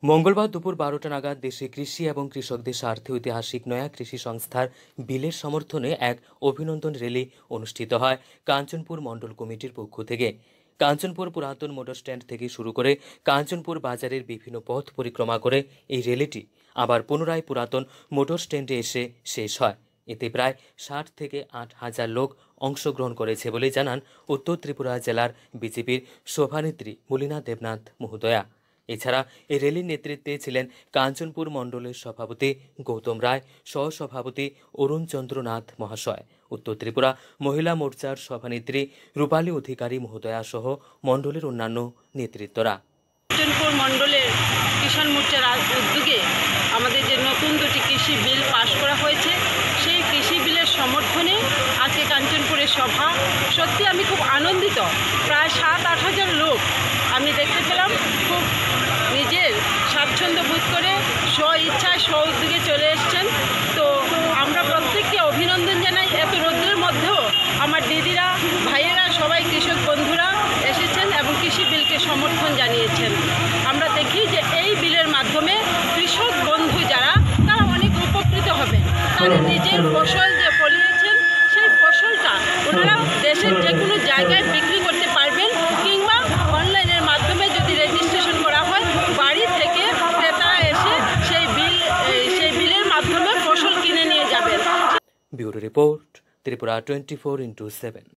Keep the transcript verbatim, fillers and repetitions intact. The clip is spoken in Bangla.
মঙ্গলবার দুপুর বারোটা নাগাদ দেশে কৃষি এবং কৃষকদের স্বার্থে ঐতিহাসিক নয়া কৃষি সংস্থার বিলের সমর্থনে এক অভিনন্দন র্যালি অনুষ্ঠিত হয় কাঞ্চনপুর মণ্ডল কমিটির পক্ষ থেকে। কাঞ্চনপুর পুরাতন মোটর স্ট্যান্ড থেকে শুরু করে কাঞ্চনপুর বাজারের বিভিন্ন পথ পরিক্রমা করে এই র্যালিটি আবার পুনরায় পুরাতন মোটর স্ট্যান্ডে এসে শেষ হয়। এতে প্রায় ষাট থেকে আট হাজার লোক অংশগ্রহণ করেছে বলে জানান উত্তর ত্রিপুরা জেলার বিজেপির সভানেত্রী মলিনা দেবনাথ মহোদয়া। এছাড়া এই র্যালির নেতৃত্বে ছিলেন কাঞ্চনপুর মণ্ডলের সভাপতি গৌতম রায়, সহসভাপতি অরুণ চন্দ্রনাথ মহাশয়, উত্তর ত্রিপুরা মহিলা মোর্চার সভানেত্রী রূপালী অধিকারী মহোদয়া সহ মণ্ডলের অন্যান্য নেতৃত্বরা। কাঞ্চনপুর মণ্ডলের কিষাণ মোর্চার উদ্যোগে আমাদের যে নতুন দুটি কৃষি বিল পাশ করা হয়েছে, সেই কৃষি বিলের সমর্থনে আজকে কাঞ্চনপুরের সভা। সত্যি আমি খুব আনন্দিত। প্রায় সাত আট হাজার লোক আমি দেখতে পেলাম খুব নিজের স্বাচ্ছন্দ্য বোধ করে স্ব ইচ্ছায় স্ব উদ্যোগে চলে এসছেন। তো আমরা প্রত্যেককে অভিনন্দন জানাই। এত রোদ্রের মধ্যেও আমার দিদিরা, ভাইয়েরা, সবাই কৃষক বন্ধুরা এসেছেন এবং কৃষি বিলকে সমর্থন জানিয়েছেন। আমরা দেখি যে এই বিলের মাধ্যমে কৃষক বন্ধু যারা, তারা অনেক উপকৃত হবে। তারা নিজের ফসল যে ফলিয়েছেন সেই ফসলটা ওনারা দেশের যে কোনো জায়গায় বিক্রি করতে পারবেন, কিংবা অনলাইনের মাধ্যমে যদি রেজিস্ট্রেশন করা হয়, বাড়ি থেকে ক্রেতারা এসে সেই বিল সেই বিলের মাধ্যমে ফসল কিনে নিয়ে যাবেন। Bureau report, Tripura twenty four into seven.